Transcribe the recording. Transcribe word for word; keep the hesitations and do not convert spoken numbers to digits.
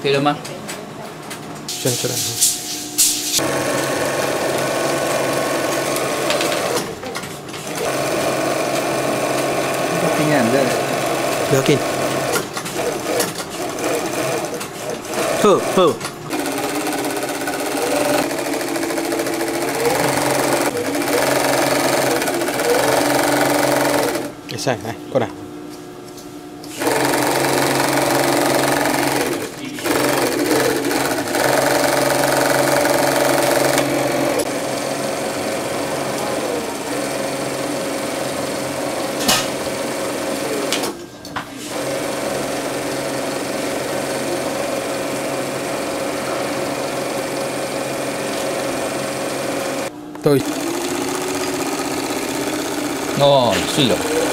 可以了吗？ 先出来。 kinh nghiệm đây. 不要紧。好好。会使来，过来。对。 哦，是的。